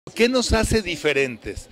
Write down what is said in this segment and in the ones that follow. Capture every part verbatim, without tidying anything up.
¿Qué nos hace diferentes?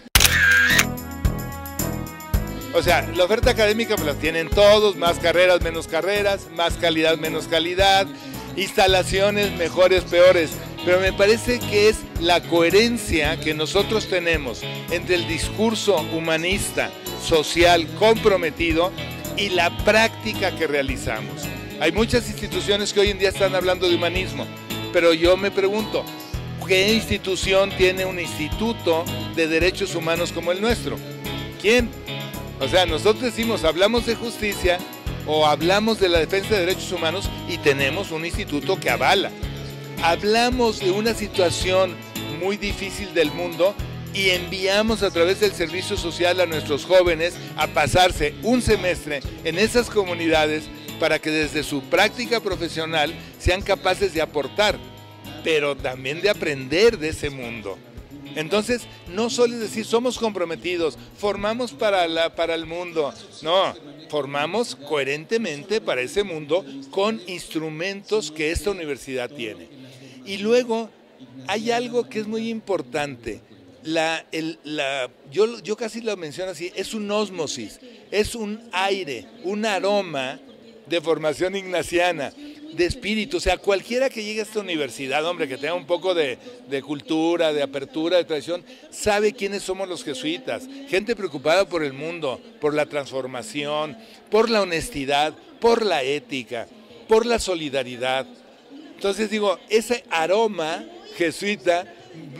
O sea, la oferta académica pues la tienen todos, más carreras, menos carreras, más calidad, menos calidad, instalaciones mejores, peores, pero me parece que es la coherencia que nosotros tenemos entre el discurso humanista, social, comprometido y la práctica que realizamos. Hay muchas instituciones que hoy en día están hablando de humanismo, pero yo me pregunto, ¿qué institución tiene un instituto de derechos humanos como el nuestro? ¿Quién? O sea, nosotros decimos, hablamos de justicia o hablamos de la defensa de derechos humanos y tenemos un instituto que avala. Hablamos de una situación muy difícil del mundo y enviamos a través del servicio social a nuestros jóvenes a pasarse un semestre en esas comunidades para que desde su práctica profesional sean capaces de aportar, pero también de aprender de ese mundo. Entonces, no solo es decir, somos comprometidos, formamos para, la, para el mundo, no, formamos coherentemente para ese mundo con instrumentos que esta universidad tiene. Y luego, hay algo que es muy importante, la, el, la, yo, yo casi lo menciono así, es un ósmosis, es un aire, un aroma de formación ignaciana, de espíritu. O sea, cualquiera que llegue a esta universidad, hombre, que tenga un poco de, de cultura, de apertura, de tradición, sabe quiénes somos los jesuitas. Gente preocupada por el mundo, por la transformación, por la honestidad, por la ética, por la solidaridad. Entonces digo, ese aroma jesuita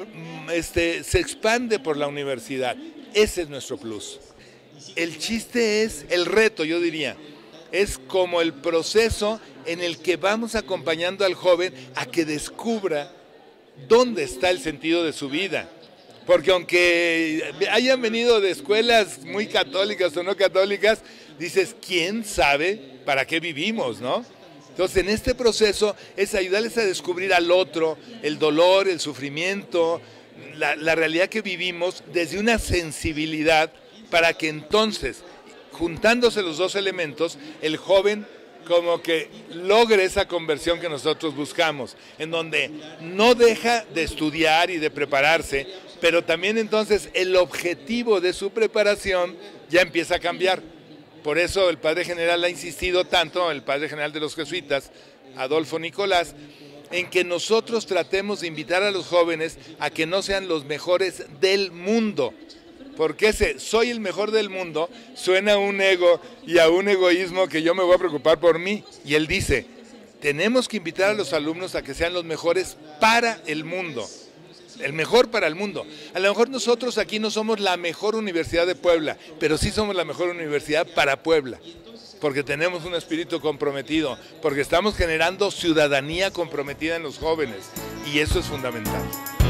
este, se expande por la universidad. Ese es nuestro plus. El chiste es el reto, yo diría. Es como el proceso en el que vamos acompañando al joven a que descubra dónde está el sentido de su vida. Porque aunque hayan venido de escuelas muy católicas o no católicas, dices, ¿quién sabe para qué vivimos, no? Entonces, en este proceso es ayudarles a descubrir al otro, el dolor, el sufrimiento, la, la realidad que vivimos desde una sensibilidad para que entonces, juntándose los dos elementos, el joven como que logre esa conversión que nosotros buscamos, en donde no deja de estudiar y de prepararse, pero también entonces el objetivo de su preparación ya empieza a cambiar. Por eso el Padre General ha insistido tanto, el Padre General de los Jesuitas, Adolfo Nicolás, en que nosotros tratemos de invitar a los jóvenes a que no sean los mejores del mundo, porque ese soy el mejor del mundo suena a un ego y a un egoísmo que yo me voy a preocupar por mí. Y él dice, tenemos que invitar a los alumnos a que sean los mejores para el mundo, el mejor para el mundo. A lo mejor nosotros aquí no somos la mejor universidad de Puebla, pero sí somos la mejor universidad para Puebla, porque tenemos un espíritu comprometido, porque estamos generando ciudadanía comprometida en los jóvenes, y eso es fundamental.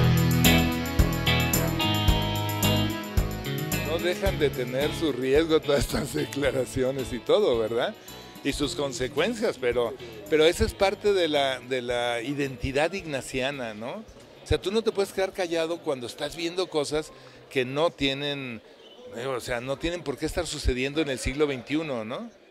No dejan de tener su riesgo todas estas declaraciones y todo, ¿verdad? Y sus consecuencias, pero, pero esa es parte de la, de la identidad ignaciana, ¿no? O sea, tú no te puedes quedar callado cuando estás viendo cosas que no tienen, o sea, no tienen por qué estar sucediendo en el siglo veintiuno, ¿no?